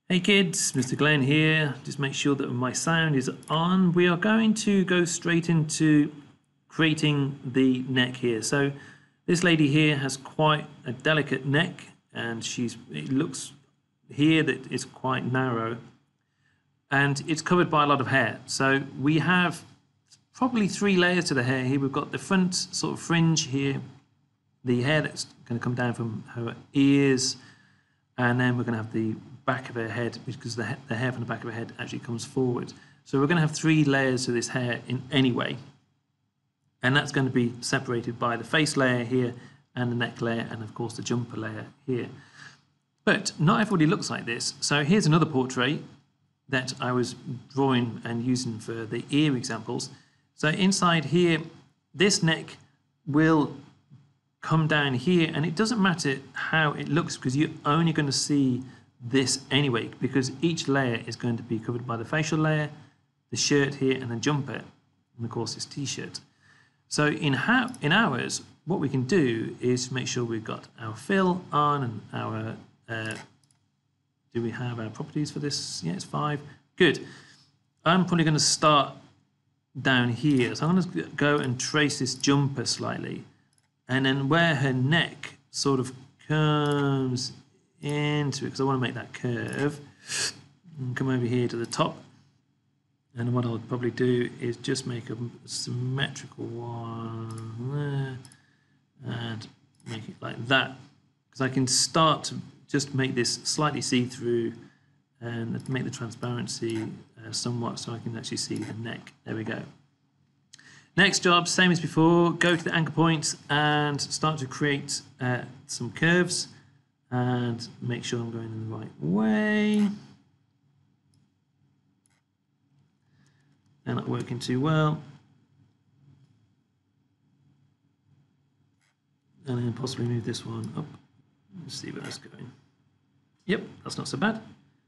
Hey kids, Mr. Glenn here. Just make sure that my sound is on. We are going to go straight into creating the neck here. So this lady here has quite a delicate neck, and it looks here that it's quite narrow, and it's covered by a lot of hair. So we have probably 3 layers to the hair here. We've got the front sort of fringe here, the hair that's going to come down from her ears, and then we're going to have the back of her head, because the hair from the back of her head actually comes forward. So we're going to have 3 layers to this hair in any way, and that's going to be separated by the face layer here and the neck layer, and of course the jumper layer here. But not everybody looks like this. So here's another portrait that I was drawing and using for the ear examples. So inside here, this neck will come down here, and it doesn't matter how it looks because you're only going to see this anyway, because each layer is going to be covered by the facial layer, the shirt here, and the jumper, and of course this t-shirt. So in ours, what we can do is make sure we've got our fill on, and our do we have our properties for this? Yeah, it's 5. Good. I'm probably going to start down here, so I'm going to go and trace this jumper slightly, and then where her neck sort of comes into it, because I want to make that curve, and come over here to the top. And what I'll probably do is just make a symmetrical one there and make it like that, because I can start to just make this slightly see-through and make the transparency somewhat, so I can actually see the neck. There we go. Next job, same as before, go to the anchor points and start to create some curves, and make sure I'm going in the right way. They're not working too well. And then possibly move this one up. Let's see where that's going. Yep, that's not so bad.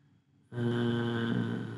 And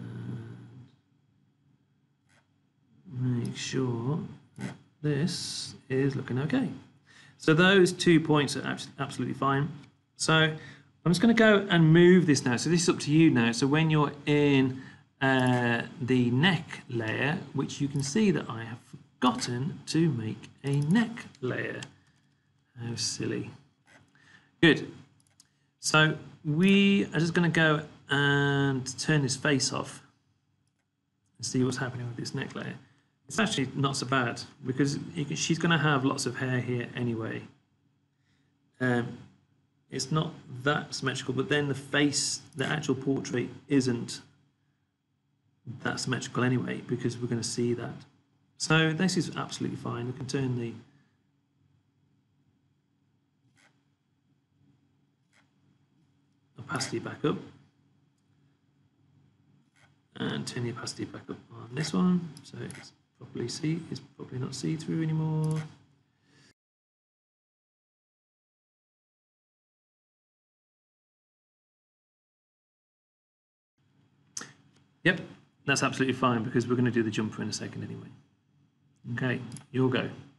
make sure that this is looking okay. So those 2 points are absolutely fine. So I'm just going to go and move this now. So this is up to you now. So when you're in the neck layer, which you can see that I have forgotten to make a neck layer. How silly. Good. So we are just going to go and turn this face off and see what's happening with this neck layer. It's actually not so bad, because she's going to have lots of hair here anyway. It's not that symmetrical, but then the face, the actual portrait, isn't that symmetrical anyway, because we're going to see that. So this is absolutely fine. We can turn the opacity back up and turn the opacity back up on this one, so it's probably not see-through anymore. Yep, that's absolutely fine, because we're going to do the jumper in a second anyway. Okay, you'll go.